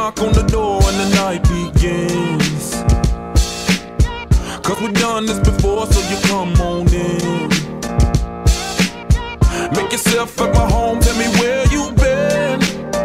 knock on the door and the night begins. Cause we've done this before, so you come on in. Make yourself at my home, tell me where you been.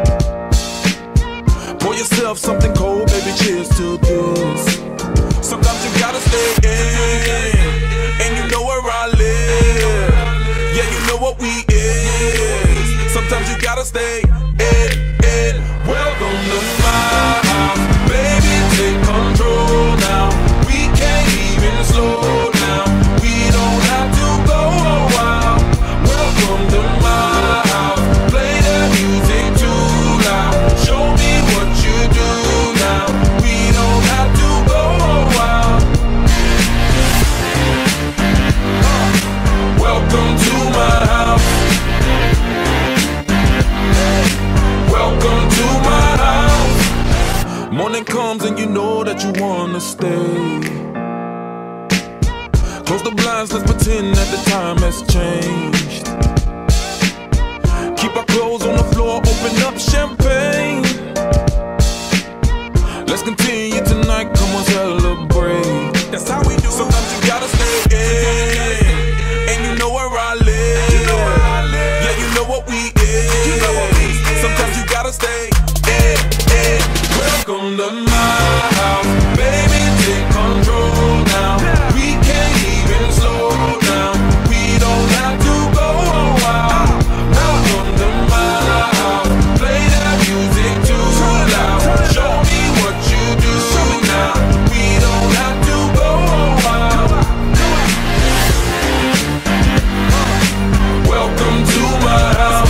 Pour yourself something cold, baby, cheers to this. Sometimes you gotta stay in, and you know where I live. Yeah, you know what we is. Sometimes you gotta stay in. Welcome to my house, baby, take control now. We can't even slow down. We don't have to go a while. Welcome to my house, play the music too loud. Show me what you do now. We don't have to go a while. Welcome to my house. Welcome to my house. Morning comes and you know that you wanna stay. Close the blinds, let's pretend that the time has changed. Keep our clothes on the floor, open up champagne. Let's continue tonight, come on, celebrate. That's how we do. Sometimes you gotta stay in, and you know where I live. Yeah, you know what we is. Sometimes you gotta stay in. Welcome to my house, baby, take control now. We can't even slow down. We don't have to go a while. Welcome to my house, play that music too loud. Show me what you do now. We don't have to go a while. Welcome to my house.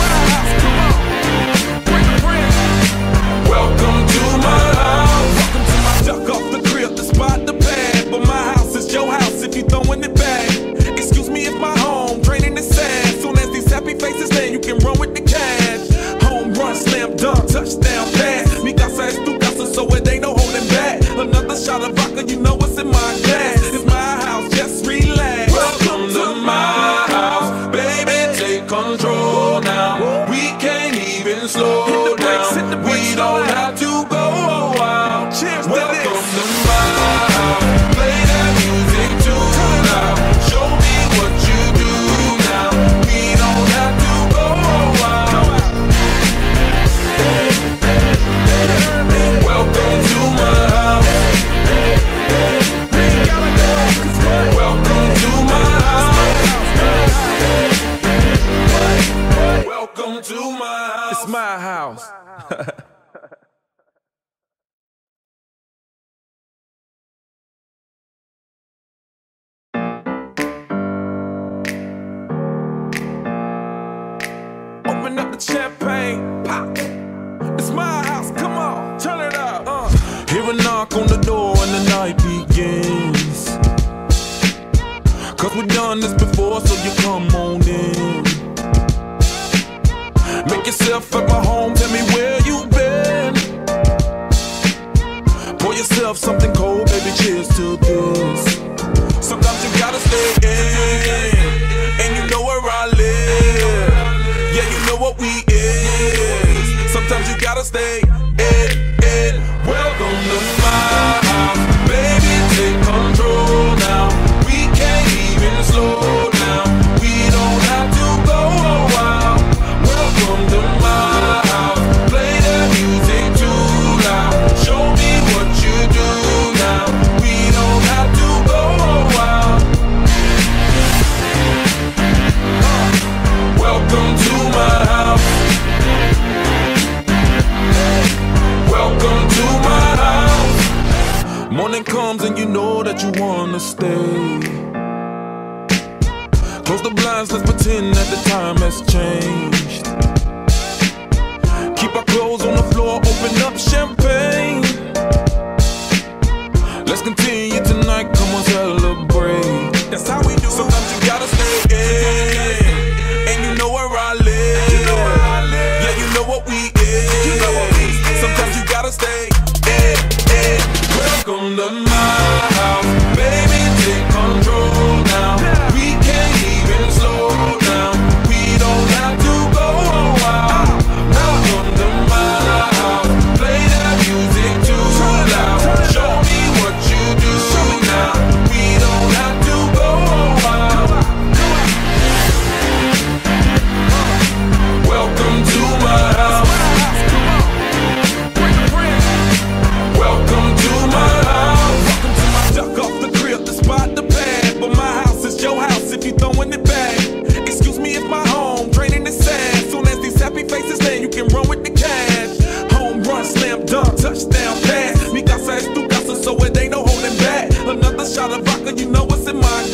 Welcome to my house. Duck off the crib, the spot, the pad. But my house is your house if you throwing it back. Excuse me if my home draining is sad. Soon as these happy faces land, you can run with the cash. Home run, slam dunk, touchdown pass. Mi casa es tu casa, so it ain't no holding back. Another shot of vodka, you know what's in my glass. It's my house, just relax. Welcome to my house, baby, take control now. We can't even slow down. We don't have to go a while. Cheers. Welcome to my house, play that music too loud. Show me what you do now. We don't have to go a while. Welcome to my house. Welcome to my house. Welcome to my house. It's my house. Open up the champagne, pop. It's my house, come on, turn it up. Hear a knock on the door and the night begins. Cause we've done this before, so you come on in. Make yourself at my home, tell me where you been. Pour yourself something cold, baby, cheers to this. Sometimes you gotta stay in, and you know where I live. Yeah, you know what we is. Sometimes you gotta stay in. Welcome to my house, baby, take control now. We can't even slow down. We don't have to go a while. Welcome to my house, play that music too loud. Show me what you do now. We don't have to go a while. Welcome to my house. Welcome to my house. Morning comes and you know that you wanna stay. Close the blinds, let's pretend that the time has changed. Keep our clothes on the floor, open up champagne. Let's continue tonight, come on, celebrate. That's how we do. Sometimes you gotta stay in, and you know where I live. Yeah, you know what we is. Sometimes you gotta stay in. Welcome to my house, baby, take control now. We can't even slow down. We don't have to go a while. Welcome to my house, play that music. another shot of vodka, you know what's in my